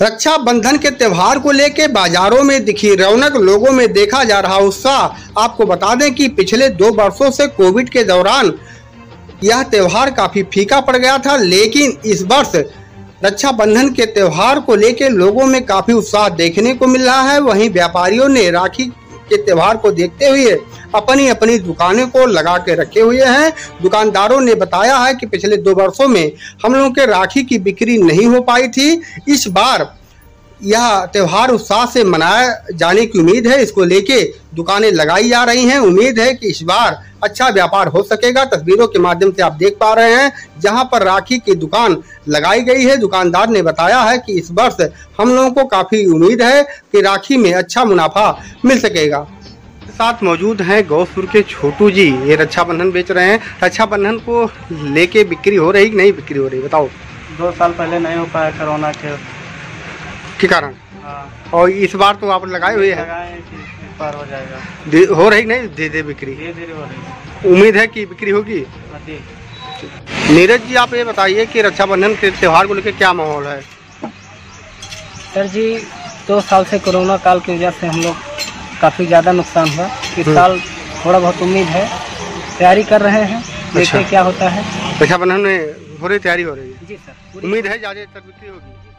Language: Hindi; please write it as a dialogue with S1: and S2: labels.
S1: रक्षाबंधन के त्यौहार को लेकर बाजारों में दिखी रौनक, लोगों में देखा जा रहा उत्साह। आपको बता दें कि पिछले 2 वर्षों से कोविड के दौरान यह त्यौहार काफी फीका पड़ गया था, लेकिन इस वर्ष रक्षाबंधन के त्यौहार को लेकर लोगों में काफी उत्साह देखने को मिल रहा है। वहीं व्यापारियों ने राखी के त्यौहार को देखते हुए अपनी अपनी दुकानें को लगा के रखे हुए हैं। दुकानदारों ने बताया है कि पिछले 2 वर्षों में हम लोगों के राखी की बिक्री नहीं हो पाई थी। इस बार यह त्यौहार उत्साह से मनाया जाने की उम्मीद है। इसको लेके दुकानें लगाई जा रही हैं। उम्मीद है कि इस बार अच्छा व्यापार हो सकेगा। तस्वीरों के माध्यम से आप देख पा रहे हैं जहां पर राखी की दुकान लगाई गई है। दुकानदार ने बताया है कि इस वर्ष हम लोगों को काफी उम्मीद है कि राखी में अच्छा मुनाफा मिल सकेगा। साथ मौजूद हैं गौसपुर के छोटू जी, ये रक्षाबंधन बेच रहे हैं। रक्षाबंधन को लेके बिक्री हो रही कि नहीं बिक्री हो रही, बताओ।
S2: 2 साल पहले नहीं हो पाया कोरोना के कारण।
S1: और इस बार तो आप लगाए हुए हैं,
S2: इस बार हो जाएगा।
S1: हो रही नहीं धीरे बिक्री?
S2: धीरे हो रही।
S1: उम्मीद है कि बिक्री होगी। नीरज जी, आप ये बताइए कि रक्षाबंधन के त्यौहार को लेकर क्या माहौल है?
S2: सर जी, 2 साल से कोरोना काल की वजह से हम लोग काफ़ी ज़्यादा नुकसान हुआ। इस साल थोड़ा बहुत उम्मीद है, तैयारी कर रहे हैं, देखते क्या होता है।
S1: रक्षाबंधन में हो रही तैयारी हो रही है?
S2: जी सर,
S1: उम्मीद है ज़्यादा बिक्री होगी।